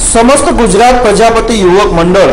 समस्त गुजरात प्रजापति युवक मंडल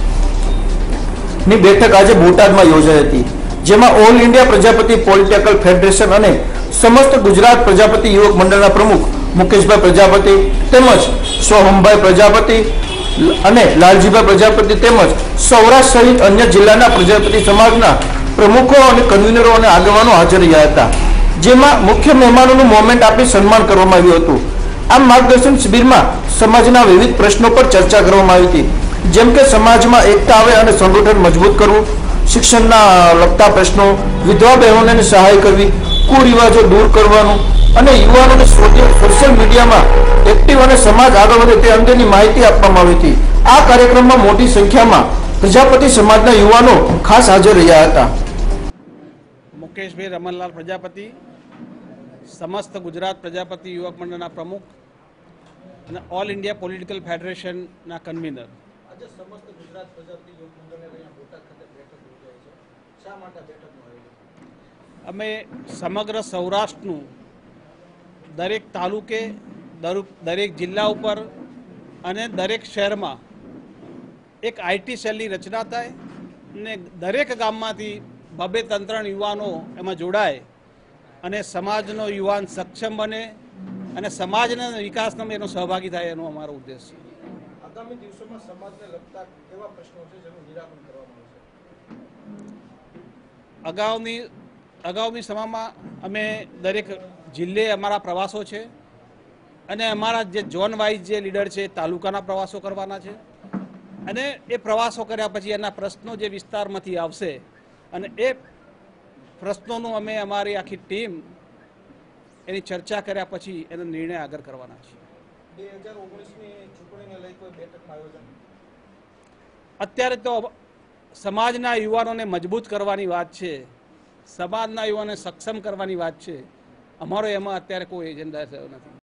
ની બેઠક આજે બોટાદમાં યોજાઈ હતી, જેમાં all India Prajapati political federation અને સમસ્ત ગુજરાત પ્રજાપતિ યુવક મંડળના પ્રમુખ મુકેશભાઈ પ્રજાપતિ તેમજ સોહમભાઈ પ્રજાપતિ અને લાલજીભાઈ પ્રજાપતિ તેમજ સૌરાષ્ટ્ર સહિત અન્ય જિલ્લાના પ્રજાપતિ સમાજના પ્રમુખો અને કન્વીનરો અને આગેવાનો હાજર રહ્યા હતા, જેમાં મુખ્ય મહેમાનોનું મોમેન્ટ આપી સન્માન કરવામાં આવ્યું હતું। આ માર્ગદર્શન શિબિરમાં સમાજના વિવિધ પ્રશ્નો પર ચર્ચા કરવામાં આવી હતી, જેમ કે સમાજમાં એકતા આવે અને સંગઠન મજબૂત કરવું, શિક્ષણના લગતા પ્રશ્નો, વિધવા બહેનોને સહાય કરવી, કુરિવાજો દૂર કરવાનું અને યુવાનોને સોશિયલ મીડિયામાં એક્ટિવ અને સમાજ આગળ વધે તે અંગેની માહિતી આપવામાં આવી હતી। આ કાર્યક્રમમાં મોટી સંખ્યામાં પ્રજાપતિ સમાજના યુવાનો ખાસ હાજર રહ્યા હતા। मुकेशभाई रमनलाल प्रजापति समस्त गुजरात प्रजापति युवक मंडल प्रमुख અને ઓલ ઇન્ડિયા પોલિટિકલ ફેડરેશનના કન્વીનર। આજે સમસ્ત ગુજરાત પ્રજાપતિ યુવક મંડળે અહીંયા બોટાદ ખાતે બેઠક યોજાઈ છે, શા માટે બેઠકનું આયોજન? અમે સમગ્ર સૌરાષ્ટ્રનું દરેક તાલુકે, દરેક જિલ્લા ઉપર અને દરેક શહેરમાં એક આઈટી સેલની રચના થાય અને દરેક ગામમાંથી 2-3 યુવાનો એમાં જોડાય અને સમાજનો યુવાન સક્ષમ બને અને સમાજના વિકાસમાં એનો સહભાગી થાય, એનો અમારો ઉદ્દેશ છે। આગામી દિવસોમાં સમાજને લગતા કેવા પ્રશ્નો છે જેનું નિરાકરણ કરવામાં આવશે? અગાઉની સમયમાં અમે દરેક જિલ્લે અમારા પ્રવાસો છે અને અમારા જે ઝોન વાઇઝ જે લીડર છે તાલુકાના પ્રવાસો કરવાના છે અને એ પ્રવાસો કર્યા પછી એના પ્રશ્નો જે વિસ્તારમાંથી આવશે અને એ પ્રશ્નોનું અમે અમારી આખી ટીમ એની ચર્ચા કર્યા પછી એનો નિર્ણય આગળ કરવાના છે। 2019ની ચૂંટણીને લઈ કોઈ બેઠકનું આયોજન? અત્યારે તો સમાજના યુવાનોને મજબૂત કરવાની વાત છે, સમાજના યુવાનોને સક્ષમ કરવાની વાત છે, અમારો એમાં અત્યારે કોઈ એજન્ડા થયો નથી।